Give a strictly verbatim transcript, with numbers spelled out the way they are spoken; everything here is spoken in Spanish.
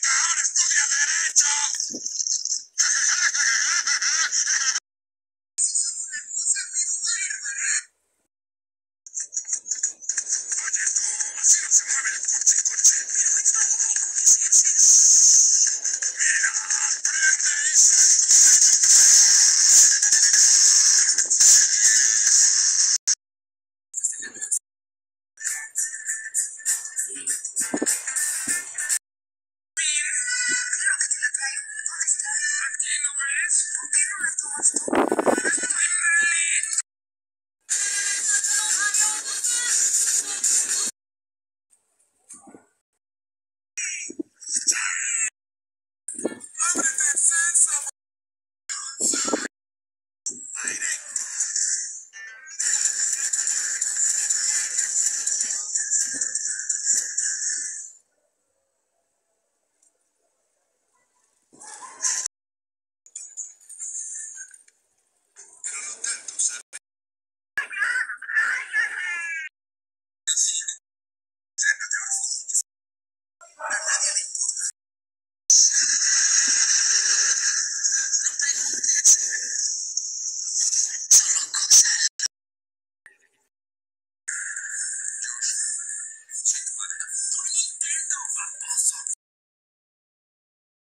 Ahora estudia Derecho. Oye, tú, así no se mueve el coche, coche. Pero es lo único que sé hacer. Mira, aprende y